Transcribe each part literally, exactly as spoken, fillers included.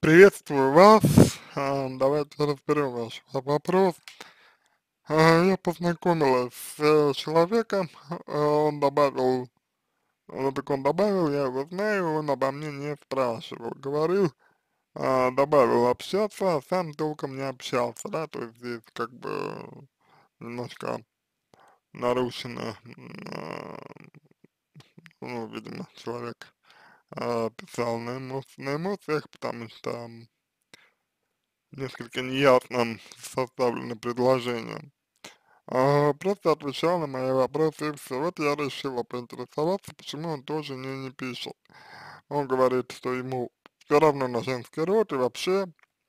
Приветствую вас. А, Давайте разберем ваш в- вопрос. А, Я познакомилась с э, человеком, а, он добавил, вот так он добавил, я его знаю, он обо мне не спрашивал. Говорил, а, добавил общаться, а сам толком не общался, да, то есть здесь как бы немножко нарушено, м, а, ну, видимо, человек а, писал на, эмо- на эмоциях, потому что несколько неясно составлено предложение. А, просто отвечал на мои вопросы и все. Вот я решила поинтересоваться, почему он тоже мне не пишет. Он говорит, что ему все равно на женский род и вообще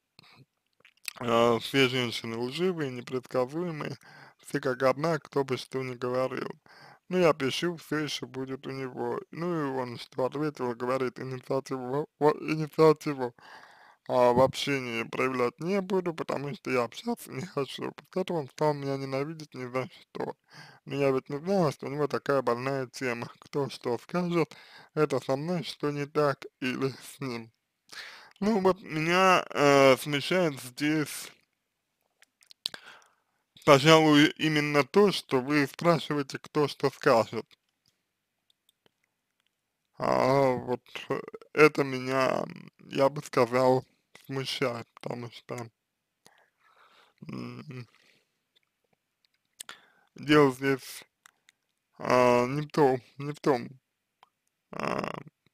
а, все женщины лживые, непредсказуемые, все как одна, кто бы что ни говорил. Ну, я пишу, все еще будет у него. Ну, и он что ответил, говорит, инициативу, во- инициативу а, в общении проявлять не буду, потому что я общаться не хочу. После этого он стал меня ненавидеть ни за что. Но я ведь не знала, что у него такая больная тема. Кто что скажет, это со мной что не так или с ним. Ну вот меня э, смущает здесь, пожалуй, именно то, что вы спрашиваете, кто что скажет. А вот э, это меня, м, я бы сказал, смущает, потому что м, дело здесь а, не в том, не в том, а,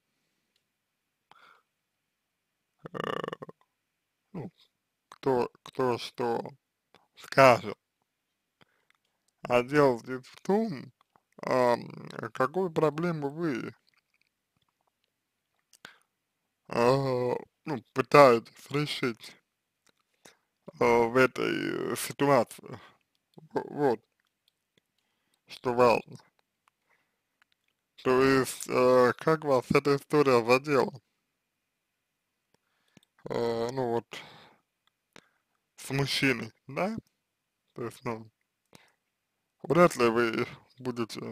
э, ну, кто, кто что скажет, а дело здесь в том, ам, какую проблему вы, а, ну, пытаетесь решить а, в этой э, ситуации. В- Вот, что важно. То есть, э, как вас эта история задела? Э, ну вот, с мужчиной, да? То есть, ну, вряд ли вы будете,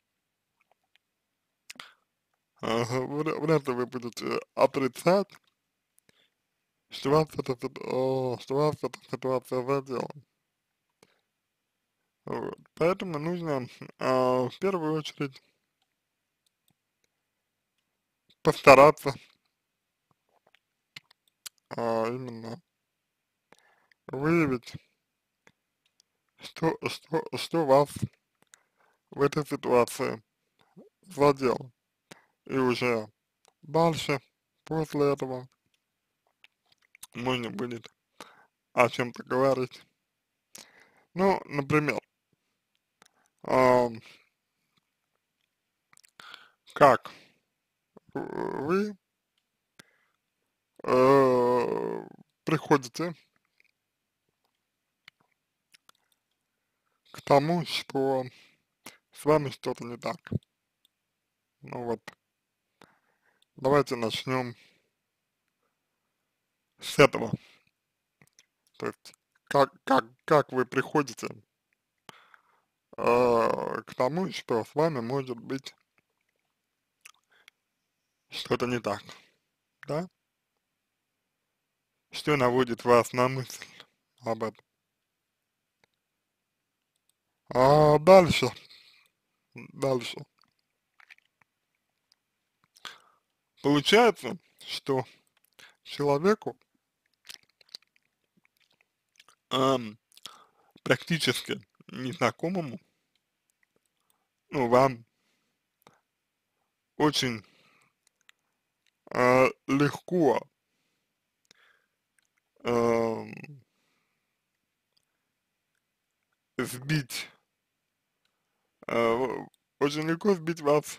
ага, вря- вряд ли вы будете отрицать, что вас эта, сит- о, что вас эта ситуация задела. Вот. Поэтому нужно а, в первую очередь постараться а, именно выявить, что, что, что вас в этой ситуации задело. И уже дальше, после этого, можно будет о чем-то говорить. Ну, например, а, как вы э, приходите к тому, что с вами что-то не так. Ну вот, давайте начнем с этого. То есть, как, как, как вы приходите э, к тому, что с вами может быть что-то не так, да? Что наводит вас на мысль об этом? А дальше, дальше. Получается, что человеку ам, практически незнакомому, ну, вам очень а, легко ам, сбить, а, очень легко сбить вас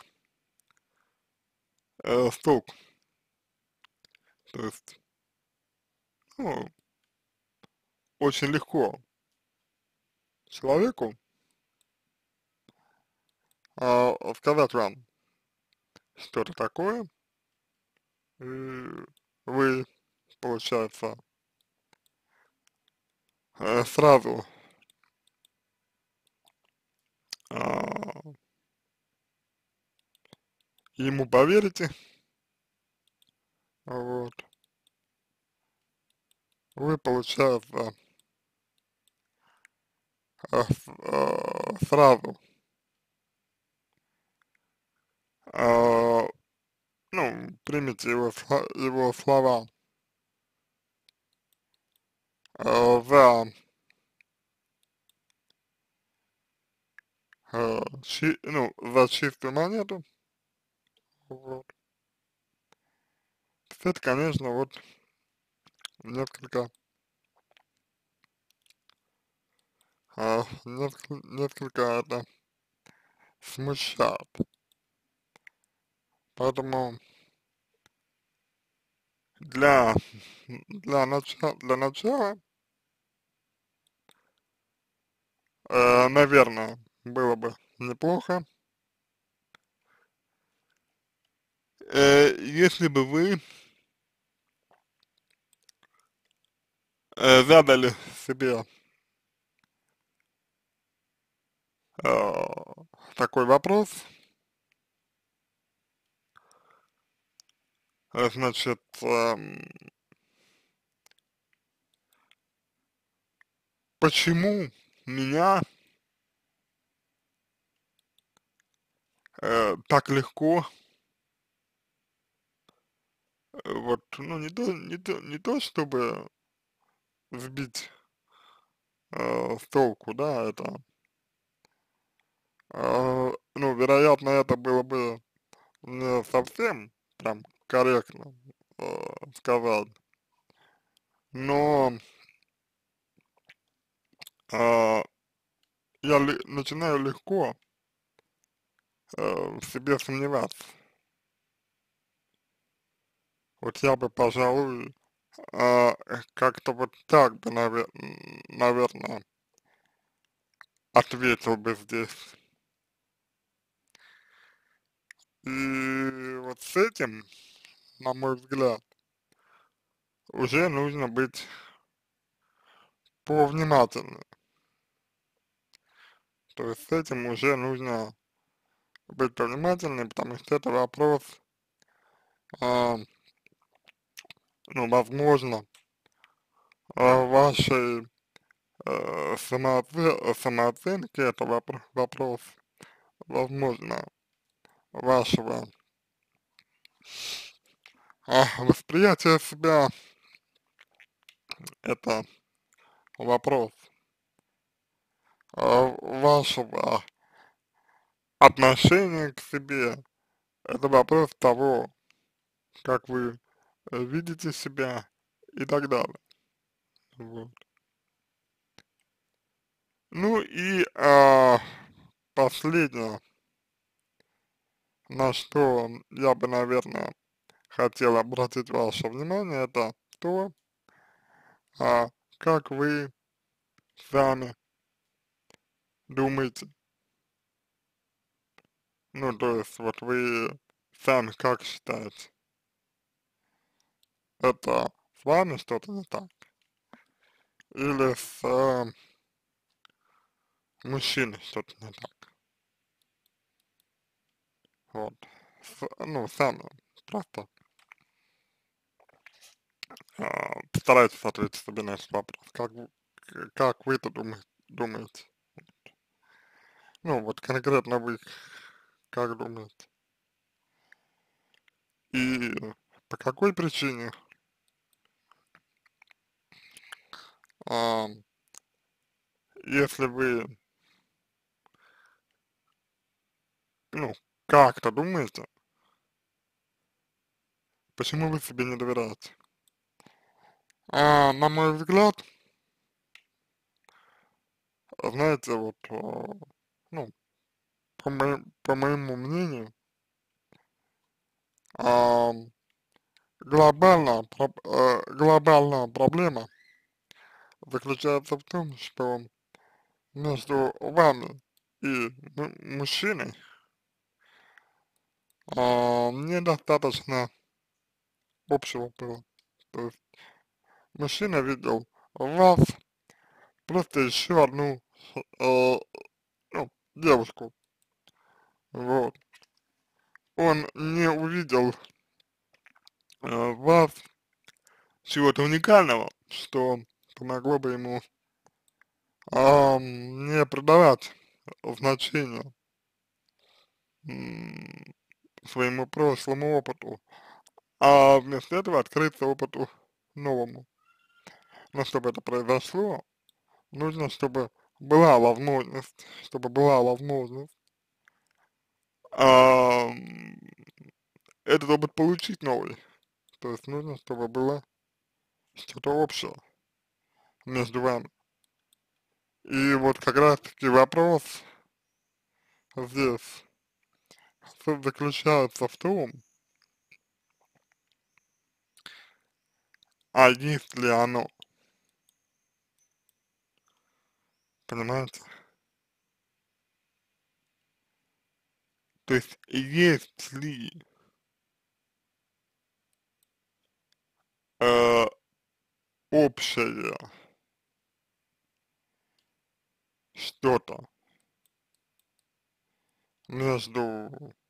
э, с толку. То есть, ну, очень легко человеку а, сказать вам что-то такое, и вы, получается, э, сразу а, ему поверите, вот, вы, получается, э, с- э, сразу, э, ну, примите его, сло- его слова э, за, э, чи- ну, за чистую монету, вот. Это, конечно, вот несколько, э, несколько, несколько это смущает. Поэтому для, для начала, для начала, э, наверное, было бы неплохо, э, если бы вы э, задали себе э, такой вопрос, э, значит, эм, почему меня э, так легко, э, вот, ну, не то, не то, не то, чтобы сбить э, с толку, да, это, э, ну, вероятно, это было бы не совсем прям корректно э, сказать, но э, я ле- начинаю легко э, в себе сомневаться. Вот я бы, пожалуй, а, как-то вот так бы, навер наверное, ответил бы здесь. И вот с этим, на мой взгляд, уже нужно быть повнимательнее. То есть с этим уже нужно быть повнимательнее, потому что это вопрос, а, ну, возможно, а, вашей э, самооце самооценки, это вопро вопрос, возможно, вашего а, восприятия себя, это вопрос а, вашего отношения к себе, это вопрос того, как вы э, видите себя и так далее. Вот. Ну и а, последнее, на что я бы, наверное, хотел обратить ваше внимание, это то, а, как вы сами думаете. Ну, то есть, вот вы сами как считаете, это с вами что-то не так? Или с э, мужчиной что-то не так? Вот. С- ну, сами просто а, постарайтесь ответить себе на этот вопрос. Как, вы- к- как вы-то думаете, думаете? Ну, вот конкретно вы как думаете? И по какой причине, а, если вы, ну, как-то думаете, почему вы себе не доверяете? А, на мой взгляд, знаете, вот, а, ну, по, моим, по моему мнению, а, глобальная, проб- э, глобальная проблема заключается в том, что между вами и му- мужчиной а, недостаточно общего было. То есть мужчина видел в вас просто еще одну э, ну, девушку. Вот. Он не увидел э, в вас чего-то уникального, что помогло бы ему, ам, не придавать значения, м, своему прошлому опыту, а вместо этого открыться опыту новому. Но чтобы это произошло, нужно, чтобы была возможность, чтобы была возможность, ам, этот опыт получить новый. То есть нужно, чтобы было что-то общее между вами. И вот как раз таки вопрос здесь суть заключается в том, а есть ли оно, понимаете? То есть есть ли э, общее что-то между,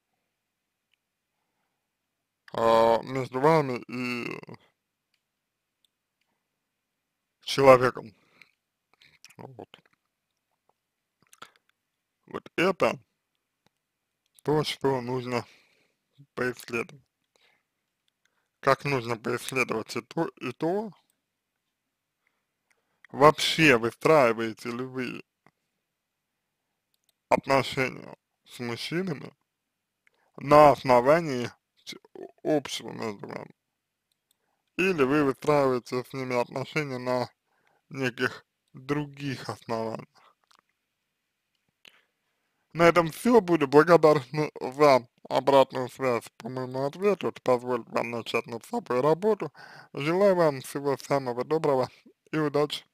а, между вами и человеком. Вот. Вот это то, что нужно поисследовать. Как нужно поисследовать и то, и то, вообще выстраиваете ли вы отношения с мужчинами на основании ч- общего между вами. Или вы выстраиваете с ними отношения на неких других основаниях. На этом все. Буду благодарен за обратную связь по моему ответу. Это позволит вам начать над собой работу. Желаю вам всего самого доброго и удачи.